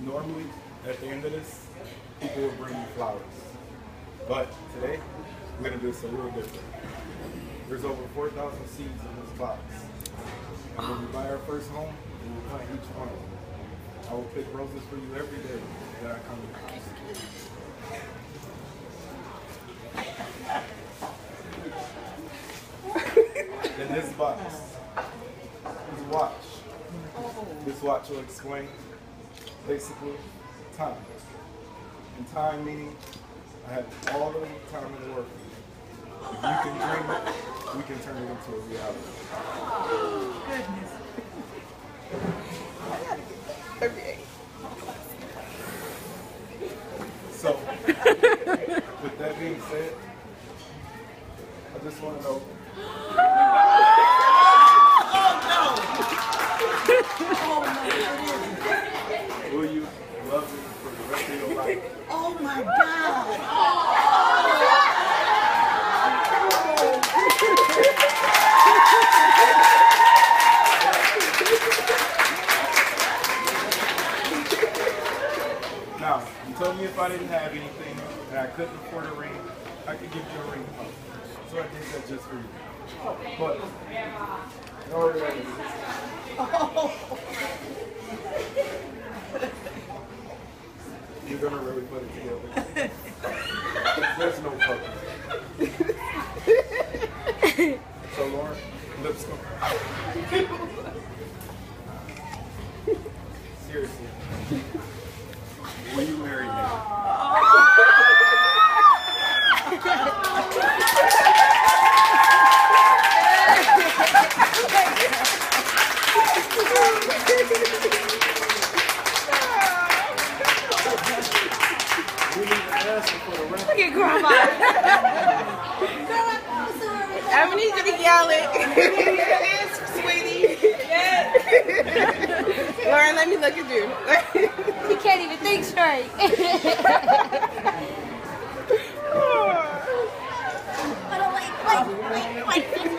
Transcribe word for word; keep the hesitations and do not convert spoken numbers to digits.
Normally, at the end of this, people will bring you flowers. But today, we're going to do this a little different. There's over four thousand seeds in this box. And when we buy our first home, we will plant each one of them. I will pick roses for you every day that I come to the house. In this box is a watch. This watch will explain basically time. And time meaning I have all the time in the world for you. If you can dream it, we can turn it into a reality. Oh, goodness. Okay. So, with that being said, I just want to know. Will you love me for the rest of your life? Oh my God! Now, you told me if I didn't have anything and I couldn't afford a ring, I could give you a ring. So I did that just for you. But, in order to do this, you're going to really put it together. There's no puppy. So, Lauren, lipstick. Seriously. Will you marry me? Look at Grandma. I'm gonna need you to yell it. Sweetie. Yes. Lauren, let me look at you. You can't even think straight. Oh. Wait, wait, wait, wait.